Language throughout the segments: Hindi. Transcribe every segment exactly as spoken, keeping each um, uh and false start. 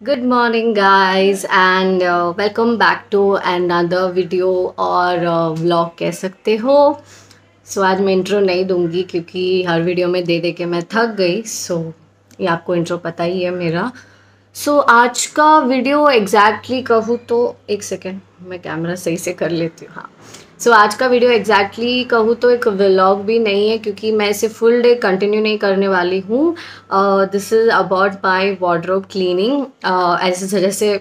Good morning guys and welcome back to another video और व्लॉग कह सकते हो। सो so, आज मैं इंट्रो नहीं दूंगी क्योंकि हर वीडियो में दे दे के मैं थक गई। सो so, ये आपको इंट्रो पता ही है मेरा। सो so, आज का वीडियो एग्जैक्टली exactly कहूँ तो एक सेकेंड मैं कैमरा सही से कर लेती हूँ। हाँ, सो so, आज का वीडियो एग्जैक्टली exactly कहूँ तो एक व्लॉग भी नहीं है क्योंकि मैं इसे फुल डे कंटिन्यू नहीं करने वाली हूँ। This is about my wardrobe cleaning. ऐसे जैसे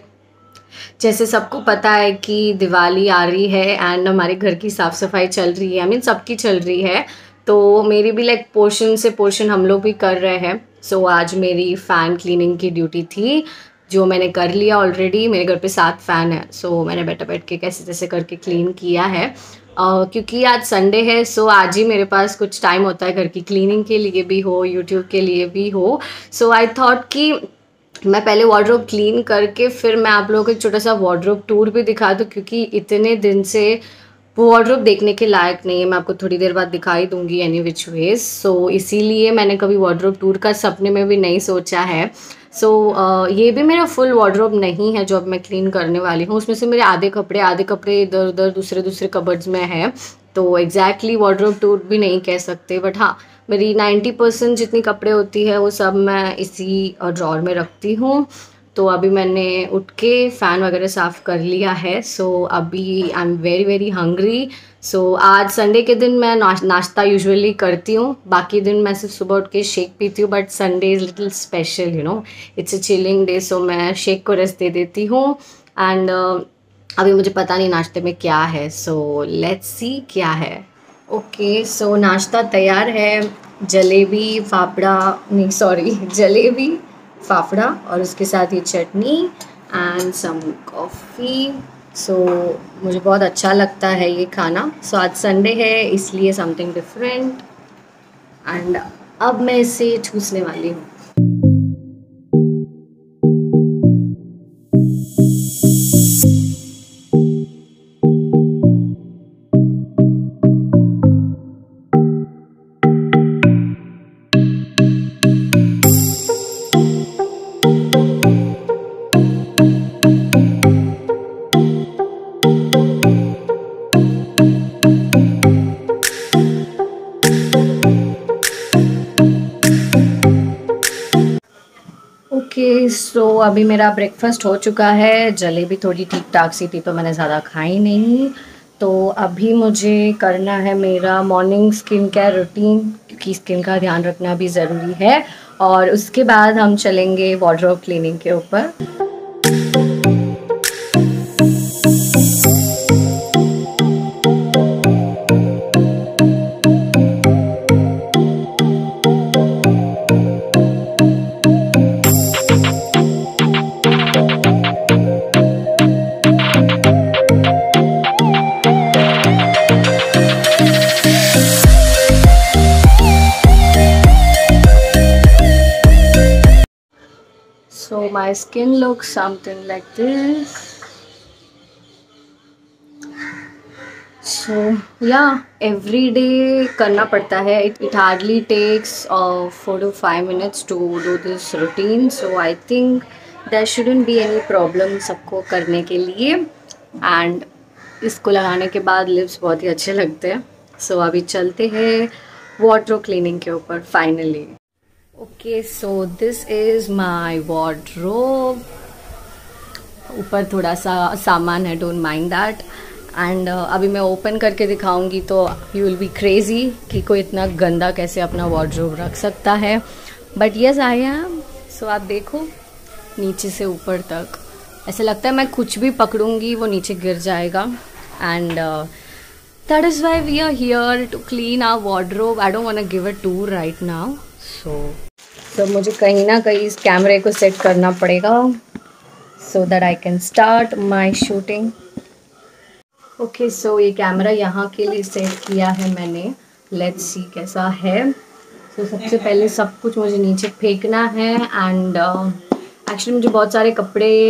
जैसे सबको पता है कि दिवाली आ रही है एंड हमारे घर की साफ़ सफाई चल रही है। आई मीन सबकी चल रही है, तो मेरी भी लाइक पोर्शन से पोर्शन हम लोग भी कर रहे हैं। सो so, आज मेरी फ़ैन क्लीनिंग की ड्यूटी थी जो मैंने कर लिया ऑलरेडी। मेरे घर पे सात फ़ैन है, सो so, मैंने बैठे बैठ के कैसे तैसे करके क्लीन किया है। uh, क्योंकि आज संडे है, सो so आज ही मेरे पास कुछ टाइम होता है घर की क्लीनिंग के लिए भी हो, यूट्यूब के लिए भी हो। सो आई थॉट कि मैं पहले वार्डरोब क्लीन करके फिर मैं आप लोगों को एक छोटा सा वार्डरोब टूर भी दिखा दूँ, क्योंकि इतने दिन से वो वार्डरोब देखने के लायक नहीं है। मैं आपको थोड़ी देर बाद दिखाई दूंगी एनी विच वेज। सो इसीलिए मैंने कभी वार्डरोब टूर का सपने में भी नहीं सोचा है। सो so, uh, ये भी मेरा फुल वार्डरोब नहीं है जो अब मैं क्लीन करने वाली हूँ। उसमें से मेरे आधे कपड़े आधे कपड़े इधर उधर दूसरे दूसरे कबर्ड्स में है, तो एग्जैक्टली वार्डरोब टूर भी नहीं कह सकते। बट हाँ, मेरी नाइन्टी परसेंट जितनी कपड़े होती है वो सब मैं इसी ड्रॉर में रखती हूँ। तो अभी मैंने उठ के फ़ैन वगैरह साफ़ कर लिया है। सो so, अभी I am very very hungry. So आज संडे के दिन मैं नाश, नाश्ता यूजुअली करती हूँ। बाकी दिन मैं सिर्फ सुबह उठ के शेक पीती हूँ, but Sunday is little special, you know, it's a chilling day. So मैं शेक को रेस्ट दे देती हूँ। एंड uh, अभी मुझे पता नहीं नाश्ते में क्या है, सो लेट्स सी क्या है। ओके, सो नाश्ता तैयार है। जलेबी फाफड़ा, नहीं सॉरी, जलेबी फाफड़ा और उसके साथ ये चटनी एंड सम कॉफ़ी। सो मुझे बहुत अच्छा लगता है ये खाना। सो so, आज संडे है इसलिए समथिंग डिफरेंट। एंड अब मैं इसे ठूसने वाली हूँ। ओके, सो अभी मेरा ब्रेकफास्ट हो चुका है। जलेबी थोड़ी ठीक ठाक सी थी तो मैंने ज़्यादा खाई नहीं। तो अभी मुझे करना है मेरा मॉर्निंग स्किन केयर रूटीन, क्योंकि स्किन का ध्यान रखना भी ज़रूरी है। और उसके बाद हम चलेंगे वार्डरोब क्लीनिंग के ऊपर। So my skin looks something like this. So yeah, every day करना पड़ता है. It, it hardly takes uh, four to five minutes to do this routine. So I think there shouldn't be any problem सबको करने के लिए. And इसको लगाने के बाद लिप्स बहुत ही अच्छे लगते हैं. So अभी चलते हैं वार्डरोब क्लीनिंग के ऊपर finally. Okay, so this is my wardrobe. ऊपर थोड़ा सा सामान है, डोंट माइंड दैट। एंड अभी मैं ओपन करके दिखाऊंगी तो यू विल बी क्रेजी कि कोई इतना गंदा कैसे अपना वार्डरोब रख सकता है। But yes I am. So आप देखो नीचे से ऊपर तक ऐसा लगता है मैं कुछ भी पकड़ूंगी वो नीचे गिर जाएगा। And that is why we are here to clean our wardrobe. I don't want to give a tour right now. So तो मुझे कहीं ना कहीं इस कैमरे को सेट करना पड़ेगा so that I can start my shooting. Okay, so ये कैमरा यहाँ के लिए सेट किया है मैंने। लेट्स सी कैसा है। सो so, सबसे पहले सब कुछ मुझे नीचे फेंकना है। एंड एक्चुअली uh, मुझे बहुत सारे कपड़े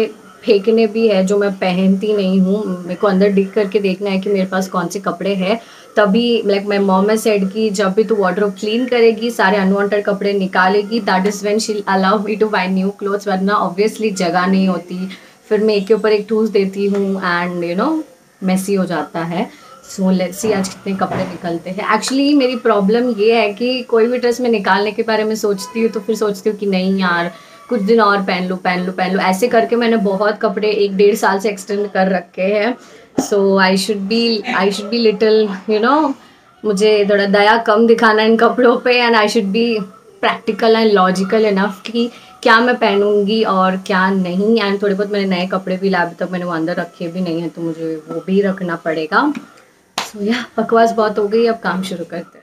फेंकने भी है जो मैं पहनती नहीं हूँ। मेरे को अंदर डिग करके देखना है कि मेरे पास कौन से कपड़े हैं, तभी like my mom has said कि जब भी तू वार्डरोब क्लीन करेगी, सारे अनवांटेड कपड़े निकालेगी, that is when she allow me to buy new clothes, वरना ऑब्वियसली जगह नहीं होती, फिर मैं एक के ऊपर एक ठूस देती हूँ एंड यू नो मेसी हो जाता है। सो लेट्स सी आज कितने कपड़े निकलते हैं। एक्चुअली मेरी प्रॉब्लम ये है कि कोई भी ड्रेस मैं निकालने के बारे में सोचती हूँ तो फिर सोचती हूँ कि नहीं यार कुछ दिन और पहन लूँ पहन लूँ पहन लूँ, ऐसे करके मैंने बहुत कपड़े एक डेढ़ साल से एक्सटेंड कर रखे हैं। So I should be I should be little you know मुझे थोड़ा दया कम दिखाना इन कपड़ों पे, and I should be practical and logical enough कि क्या मैं पहनूंगी और क्या नहीं। एंड थोड़े बहुत मैंने नए कपड़े भी लाए, अभी तक मैंने वो अंदर रखे भी नहीं है तो मुझे वो भी रखना पड़ेगा। सो so, या बकवास बहुत हो गई, अब काम शुरू करते हैं।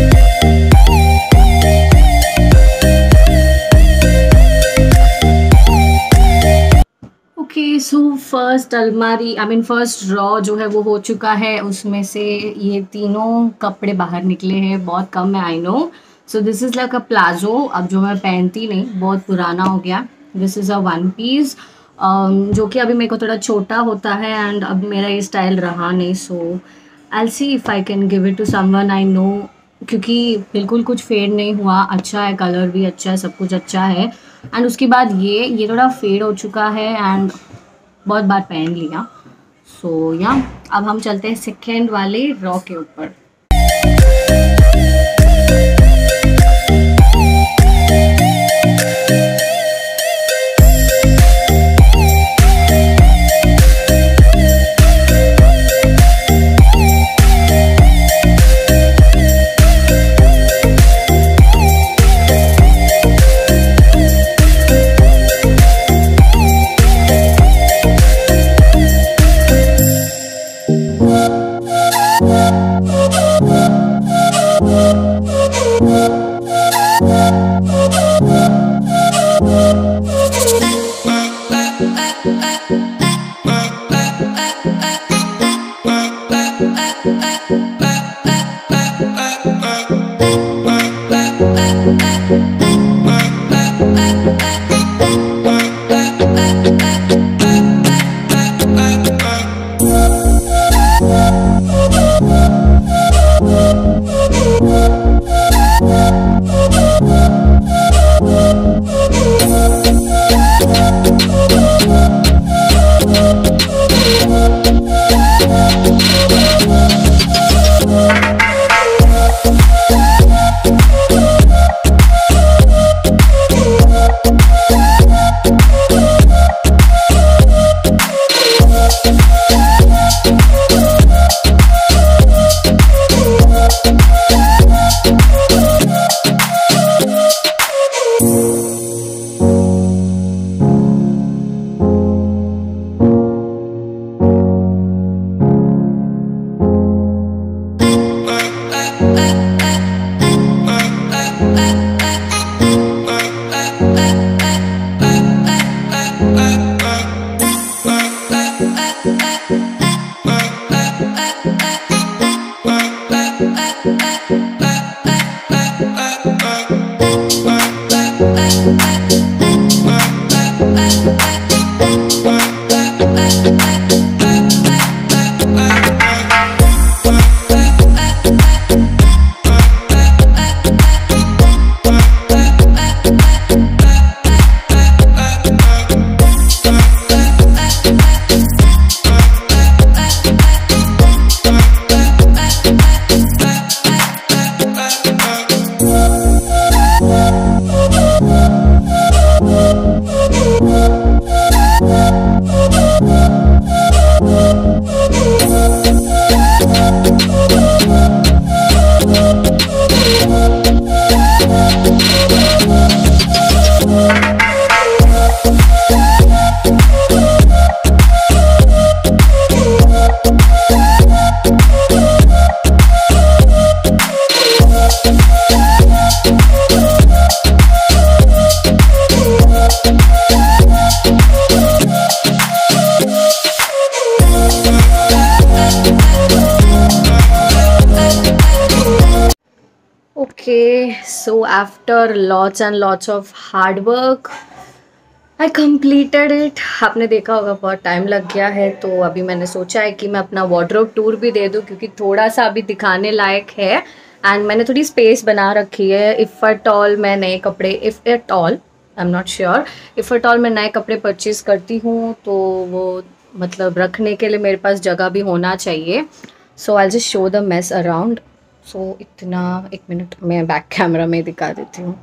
ओके सो फर्स्ट अलमारी आई मीन फर्स्ट ड्रॉ जो है वो हो चुका है, उसमें से ये तीनों कपड़े बाहर निकले हैं, बहुत कम है I know. So this is like a palazzo, अब जो मैं पहनती नहीं, बहुत पुराना हो गया। This is a one piece जो कि अभी मेरे को थोड़ा छोटा होता है एंड अब मेरा ये स्टाइल रहा नहीं। So I will see if I can give it to someone I know, क्योंकि बिल्कुल कुछ फेड नहीं हुआ, अच्छा है, कलर भी अच्छा है, सब कुछ अच्छा है। एंड उसके बाद ये ये थोड़ा फेड हो चुका है एंड बहुत बार पहन लिया। सो so, या अब हम चलते हैं सेकेंड वाले रॉ के ऊपर। Okay, so after lots and lots of hard work, I completed इट। आपने देखा होगा बहुत टाइम लग गया है, तो अभी मैंने सोचा है कि मैं अपना वार्डरोब टूर भी दे दूँ, क्योंकि थोड़ा सा अभी दिखाने लायक है। एंड मैंने थोड़ी स्पेस बना रखी है। इफ़ एट ऑल मैं नए कपड़े, if at all I am not sure, if at all मैं नए कपड़े परचेज़ करती हूँ तो वो मतलब रखने के लिए मेरे पास जगह भी होना चाहिए। So I just show the mess around. So इतना, एक मिनट मैं बैक कैमरा में दिखा देती हूँ।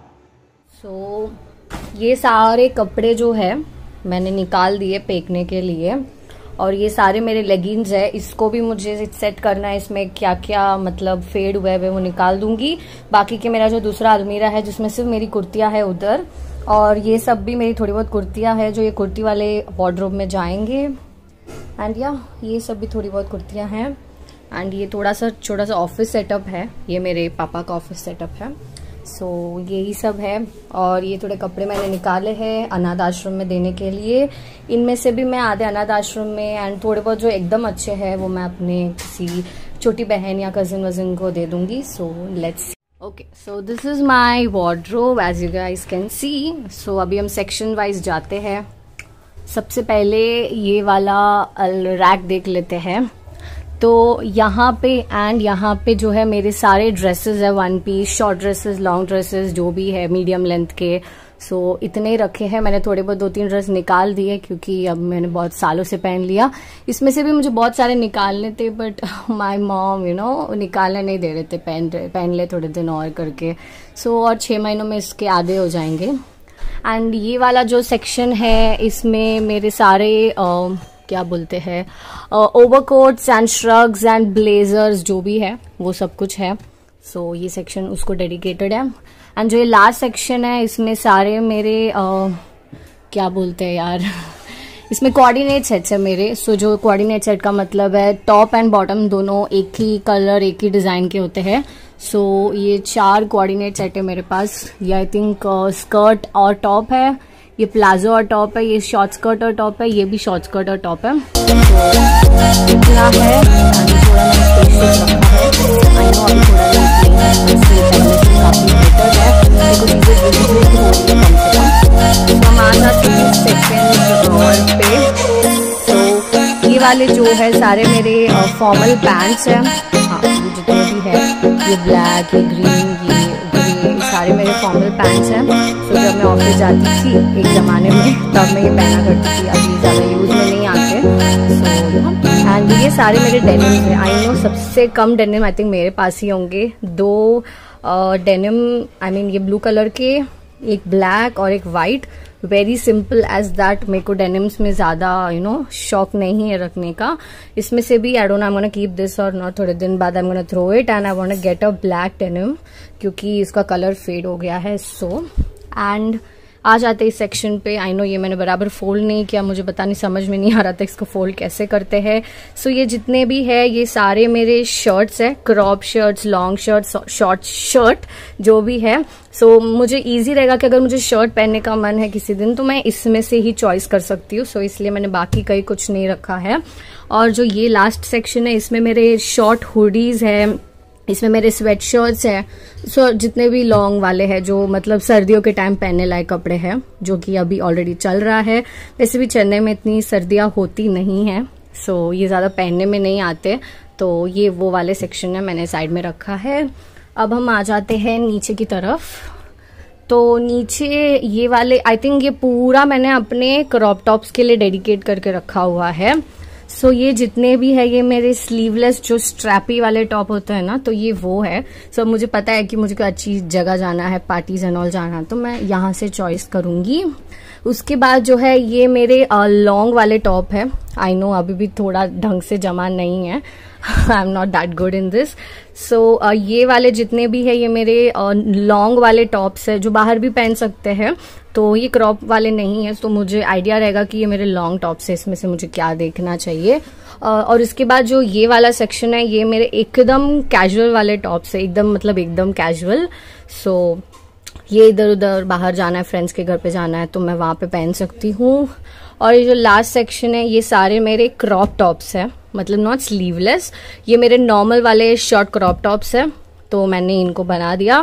सो so, ये सारे कपड़े जो है मैंने निकाल दिए फेंकने के लिए, और ये सारे मेरे लेगिंग्स है, इसको भी मुझे सेट करना है। इसमें क्या क्या मतलब फेड हुए है वो निकाल दूंगी। बाकी के मेरा जो दूसरा अलमीरा है जिसमें सिर्फ मेरी कुर्तियां है उधर, और ये सब भी मेरी थोड़ी बहुत कुर्तियां है जो ये कुर्ती वाले वार्डरोब में जाएंगे। एंड या ये सब भी थोड़ी बहुत कुर्तियां हैं। एंड ये थोड़ा सा छोटा सा ऑफिस सेटअप है, ये मेरे पापा का ऑफिस सेटअप है। सो so, यही सब है। और ये थोड़े कपड़े मैंने निकाले हैं अनाथ आश्रम में देने के लिए। इनमें से भी मैं आधे अनाथ आश्रम में, एंड थोड़े बहुत जो एकदम अच्छे हैं वो मैं अपने किसी छोटी बहन या कजिन वजिन को दे दूंगी। So let's okay, so this is my wardrobe as you guys can see. So अभी हम सेक्शन वाइज जाते हैं। सबसे पहले ये वाला रैक देख लेते हैं। तो यहाँ पे एंड यहाँ पे जो है मेरे सारे ड्रेसेस है, one piece, short dresses, long dresses जो भी है मीडियम लेंथ के। सो so, इतने रखे हैं। मैंने थोड़े बहुत दो तीन ड्रेस निकाल दिए क्योंकि अब मैंने बहुत सालों से पहन लिया। इसमें से भी मुझे बहुत सारे निकालने थे, but my mom you know निकालने नहीं दे रहे थे, पहन पहन ले थोड़े दिन और करके। सो so, और छः महीनों में इसके आधे हो जाएंगे। एंड ये वाला जो सेक्शन है इसमें मेरे सारे uh, क्या बोलते हैं overcoats and shrugs and blazers जो भी है वो सब कुछ है। सो so, ये सेक्शन उसको डेडिकेटेड है। एंड जो ये लास्ट सेक्शन है इसमें सारे मेरे uh, क्या बोलते हैं यार इसमें कोऑर्डिनेट सेट्स है मेरे। सो so, जो कोऑर्डिनेट सेट का मतलब है टॉप एंड बॉटम दोनों एक ही कलर एक ही डिजाइन के होते हैं। सो so, ये चार कोऑर्डिनेट सेट है मेरे पास। ये आई थिंक स्कर्ट और टॉप है, ये प्लाजो और टॉप है, ये शॉर्ट स्कर्ट और टॉप है, ये भी शॉर्ट स्कर्ट और टॉप है। तो इतना है। थोड़ा मैंने आई नो अभी थोड़ा काफी बेटर है, देखो चीजें विजिबिलिटी हो रही है कम से कम। तो हम आ जाते हैं सेकेंड फ्लोर पे। तो ये वाले जो है सारे मेरे फॉर्मल पैंट्स हैं। हाँ ये जितने भी है, ये ब्लैक, ये ग्रीन, ये ग्रे, सारे मेरे फॉर्मल पैंट्स हैं। तो जब मैं ऑफिस जाती थी एक ज़माने में तब मैं ये पहना करती थी, अब ये ज़्यादा यूज़ में नहीं आते। सो एंड ये सारे मेरे डेनिम्स हैं। आई नो सबसे कम डेनिम आई थिंक मेरे पास ही होंगे। दो डेनिम आई मीन ये ब्लू कलर के, एक ब्लैक और एक white, very simple as that. मेरे को डेनिम्स में ज़्यादा यू नो शौक नहीं है रखने का। इसमें से भी I don't know I am gonna keep this और नॉट, थोड़े दिन बाद I am gonna throw it and I want to get a black denim क्योंकि इसका कलर फेड हो गया है। सो एंड आ जाते इस सेक्शन पे। आई नो ये मैंने बराबर फोल्ड नहीं किया, मुझे पता नहीं समझ में नहीं आ रहा था इसको फोल्ड कैसे करते हैं। सो so, ये जितने भी है ये सारे मेरे शर्ट्स है, crop shirts, long shirts, short shirt जो भी है। सो so, मुझे इजी रहेगा कि अगर मुझे शर्ट पहनने का मन है किसी दिन तो मैं इसमें से ही चॉइस कर सकती हूँ। सो so, इसलिए मैंने बाकी कहीं कुछ नहीं रखा है। और जो ये लास्ट सेक्शन है इसमें मेरे शॉर्ट हुडीज है, इसमें मेरे स्वेट शर्ट्स हैं। सो so, जितने भी लॉन्ग वाले हैं जो मतलब सर्दियों के टाइम पहनने लायक कपड़े हैं, जो कि अभी ऑलरेडी चल रहा है। वैसे भी चेन्नई में इतनी सर्दियां होती नहीं है, सो so, ये ज़्यादा पहनने में नहीं आते। तो ये वो वाले सेक्शन है मैंने साइड में रखा है। अब हम आ जाते हैं नीचे की तरफ। तो नीचे ये वाले आई थिंक ये पूरा मैंने अपने क्रॉप टॉप्स के लिए डेडिकेट करके रखा हुआ है। सो so, ये जितने भी है ये मेरे स्लीवलेस जो स्ट्रैपी वाले टॉप होते हैं ना, तो ये वो है। सो so, मुझे पता है कि मुझे कोई अच्छी जगह जाना है, पार्टीज एंड ऑल जाना, तो मैं यहाँ से चॉइस करूंगी। उसके बाद जो है ये मेरे लॉन्ग वाले टॉप है। आई नो अभी भी थोड़ा ढंग से जमा नहीं है, I am not that good in this. So ये वाले जितने भी है ये मेरे लॉन्ग uh, वाले टॉप्स है जो बाहर भी पहन सकते हैं, तो ये क्रॉप वाले नहीं है। तो मुझे आइडिया रहेगा कि ये मेरे लॉन्ग टॉप्स है, इसमें से मुझे क्या देखना चाहिए। uh, और इसके बाद जो ये वाला सेक्शन है ये मेरे एकदम कैजुअल वाले टॉप्स है, एकदम मतलब एकदम कैजुअल। सो so, ये इधर उधर बाहर जाना है, फ्रेंड्स के घर पे जाना है तो मैं वहां पे पहन सकती हूँ। और ये जो लास्ट सेक्शन है ये सारे मेरे क्रॉप टॉप्स है, मतलब नॉट स्लीवलेस, ये मेरे नॉर्मल वाले शॉर्ट क्रॉप टॉप्स है। तो मैंने इनको बना दिया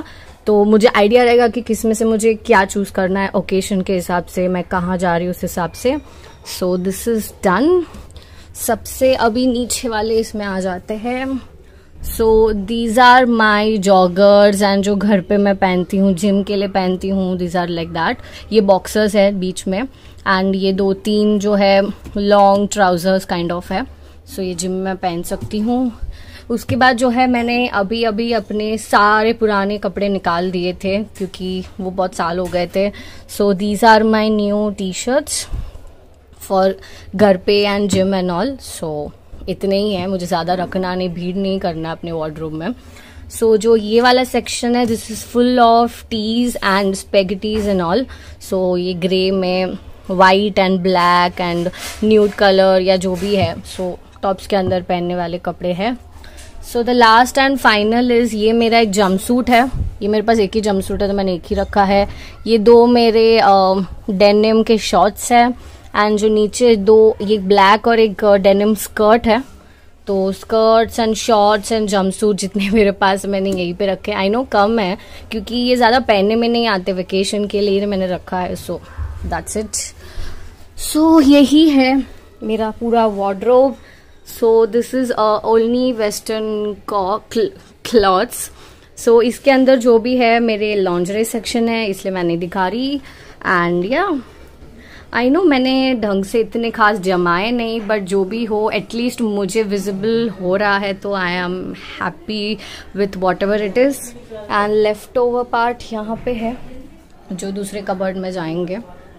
तो मुझे आइडिया रहेगा कि किस में से मुझे क्या चूज़ करना है, ओकेशन के हिसाब से, मैं कहाँ जा रही हूँ उस हिसाब से। So this is done. सबसे अभी नीचे वाले इसमें आ जाते हैं। So these are my joggers and जो घर पे मैं पहनती हूँ, जिम के लिए पहनती हूँ, दीज आर लाइक दैट। ये बॉक्सर्स है बीच में, एंड ये दो तीन जो है लॉन्ग ट्राउजर्स काइंड ऑफ है। सो so, ये जिम में पहन सकती हूँ। उसके बाद जो है मैंने अभी अभी अपने सारे पुराने कपड़े निकाल दिए थे क्योंकि वो बहुत साल हो गए थे। So these are my new T shirts for घर पे and gym and all. So इतने ही है, मुझे ज़्यादा रखना नहीं, भीड़ नहीं करना अपने वार्डरोब में। सो so, जो ये वाला सेक्शन है this is full of tees and spaghettis and all. So ये ग्रे में white and black and nude colour या जो भी है, सो so, टॉप्स के अंदर पहनने वाले कपड़े हैं। So the last and final is ये मेरा एक जंपसूट है। ये मेरे पास एक ही जंपसूट है तो मैंने एक ही रखा है। ये दो मेरे डेनिम के शॉर्ट्स है, एंड जो नीचे दो ये ब्लैक और एक डेनिम स्कर्ट है। तो skirts and shorts and jumpsuit जितने मेरे पास मैंने यहीं पे रखे। आई नो कम है क्योंकि ये ज़्यादा पहनने में नहीं आते, वेकेशन के लिए मैंने रखा है। So that's it. सो यही है मेरा पूरा wardrobe. So this is only western clothes. सो इसके अंदर जो भी है मेरे लॉन्जरी सेक्शन है, इसलिए मैं नहीं दिखा रही। एंड या आई नो मैंने ढंग से इतने खास जमाए नहीं, बट जो भी हो एटलीस्ट मुझे विजिबल हो रहा है तो I am happy with whatever it is. And left over part यहाँ पे है जो दूसरे कबर्ड में जाएंगे।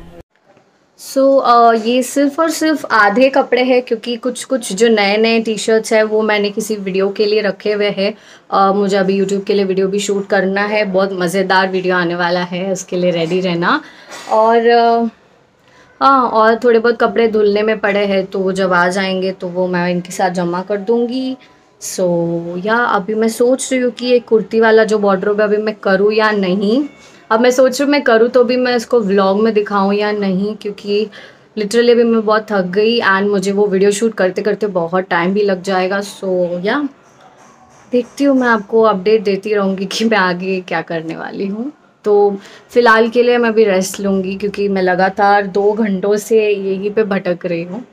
सो so, uh, ये सिर्फ और सिर्फ आधे कपड़े हैं क्योंकि कुछ कुछ जो नए नए टी शर्ट्स हैं वो मैंने किसी वीडियो के लिए रखे हुए हैं। uh, मुझे अभी यूट्यूब के लिए वीडियो भी शूट करना है, बहुत मज़ेदार वीडियो आने वाला है, उसके लिए रेडी रहना। और uh, हाँ, और थोड़े बहुत कपड़े धुलने में पड़े हैं तो जब आ जाएंगे तो वो मैं इनके साथ जमा कर दूँगी। सो so, या अभी मैं सोच रही हूँ कि ये कुर्ती वाला जो वार्डरोब है अभी मैं करूँ या नहीं। अब मैं सोच रही हूँ मैं करूँ तो भी मैं इसको व्लॉग में दिखाऊँ या नहीं, क्योंकि लिटरली अभी मैं बहुत थक गई एंड मुझे वो वीडियो शूट करते करते बहुत टाइम भी लग जाएगा। सो so, या देखती हूँ, मैं आपको अपडेट देती रहूँगी कि मैं आगे क्या करने वाली हूँ। तो फ़िलहाल के लिए मैं भी रेस्ट लूँगी क्योंकि मैं लगातार दो घंटों से यहीं पे भटक रही हूँ।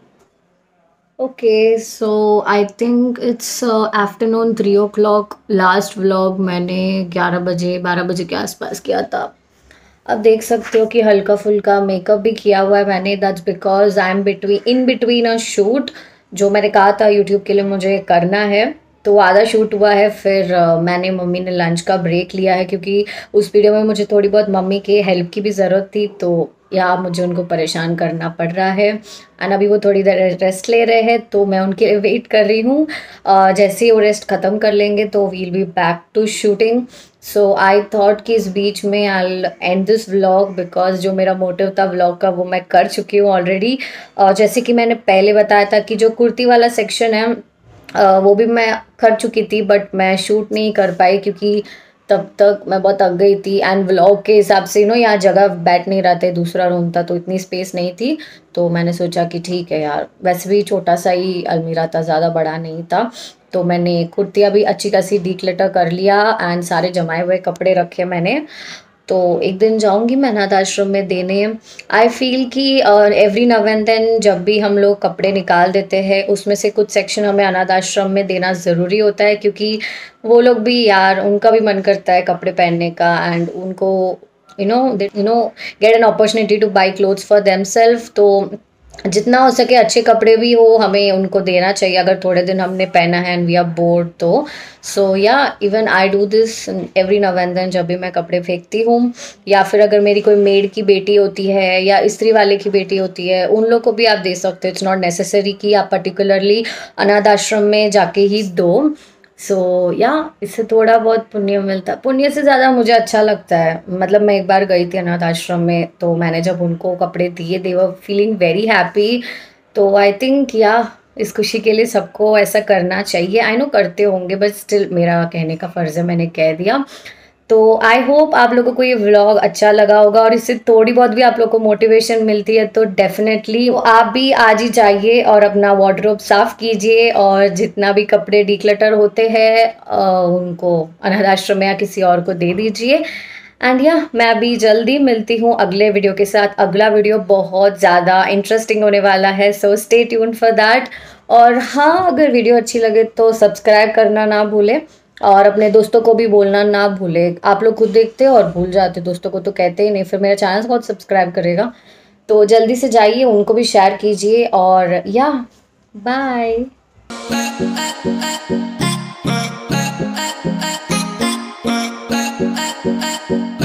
Okay, so I think it's afternoon three o'clock. Last vlog मैंने ग्यारह बजे बारह बजे के आसपास किया था। अब देख सकते हो कि हल्का फुल्का मेकअप भी किया हुआ है मैंने। That's because I am between in between a shoot जो मैंने कहा था यूट्यूब के लिए मुझे करना है। तो आधा शूट हुआ है, फिर uh, मैंने मम्मी ने लंच का ब्रेक लिया है क्योंकि उस वीडियो में मुझे थोड़ी बहुत मम्मी के हेल्प की भी ज़रूरत थी, तो या मुझे उनको परेशान करना पड़ रहा है। एंड अभी वो थोड़ी देर रेस्ट ले रहे हैं तो मैं उनके लिए वेट कर रही हूँ। uh, जैसे ही वो रेस्ट ख़त्म कर लेंगे तो we'll be back to shooting. So I thought कि इस बीच में I and this vlog because जो मेरा मोटिव था व्लॉग का वो मैं कर चुकी हूँ ऑलरेडी। uh, जैसे कि मैंने पहले बताया था कि जो कुर्ती वाला सेक्शन है uh, वो भी मैं कर चुकी थी, बट मैं शूट नहीं कर पाई क्योंकि तब तक मैं बहुत थक गई थी। एंड व्लॉग के हिसाब से नो यहाँ जगह बैठ नहीं रहा थे, दूसरा रूम था तो इतनी स्पेस नहीं थी। तो मैंने सोचा कि ठीक है यार, वैसे भी छोटा सा ही अलमीरा था, ज़्यादा बड़ा नहीं था। तो मैंने कुर्तियाँ भी अच्छी खासी डीक्लटर कर लिया एंड सारे जमाए हुए कपड़े रखे मैंने। तो एक दिन जाऊंगी मैं अनाथ आश्रम में देने। आई फील कि एवरी नाउ एंड देन जब भी हम लोग कपड़े निकाल देते हैं उसमें से कुछ सेक्शन हमें अनाथ आश्रम में देना ज़रूरी होता है, क्योंकि वो लोग भी यार उनका भी मन करता है कपड़े पहनने का एंड उनको you know you know get an opportunity to buy clothes for themselves. तो जितना हो सके अच्छे कपड़े भी हो हमें उनको देना चाहिए अगर थोड़े दिन हमने पहना है एंड वी आर बोर्ड तो। सो या even I do this every now and then जब भी मैं कपड़े फेंकती हूँ, या फिर अगर मेरी कोई मेड की बेटी होती है या इस्त्री वाले की बेटी होती है उन लोग को भी आप दे सकते हो। इट्स नॉट नेसेसरी कि आप पर्टिकुलरली अनाथ आश्रम में जाके ही दो। सो so, या yeah, इससे थोड़ा बहुत पुण्य मिलता है। पुण्य से ज़्यादा मुझे अच्छा लगता है। मतलब मैं एक बार गई थी अनाथ आश्रम में तो मैंने जब उनको कपड़े दिए they were feeling very happy. तो आई थिंक या इस खुशी के लिए सबको ऐसा करना चाहिए। आई नो करते होंगे बट स्टिल मेरा कहने का फ़र्ज़ है, मैंने कह दिया। तो आई होप आप लोगों को ये व्लॉग अच्छा लगा होगा और इससे थोड़ी बहुत भी आप लोगों को मोटिवेशन मिलती है तो डेफिनेटली आप भी आज ही जाइए और अपना वार्डरोब साफ कीजिए और जितना भी कपड़े डिक्लटर होते हैं उनको अनाथ आश्रम में या किसी और को दे दीजिए। एंड या मैं अभी जल्दी मिलती हूँ अगले वीडियो के साथ। अगला वीडियो बहुत ज़्यादा इंटरेस्टिंग होने वाला है, so stay tune for that. और हाँ, अगर वीडियो अच्छी लगे तो सब्सक्राइब करना ना भूलें और अपने दोस्तों को भी बोलना ना भूले। आप लोग खुद देखते हो और भूल जाते, दोस्तों को तो कहते ही नहीं, फिर मेरा चैनल बहुत सब्सक्राइब करेगा। तो जल्दी से जाइए, उनको भी शेयर कीजिए और या बाय।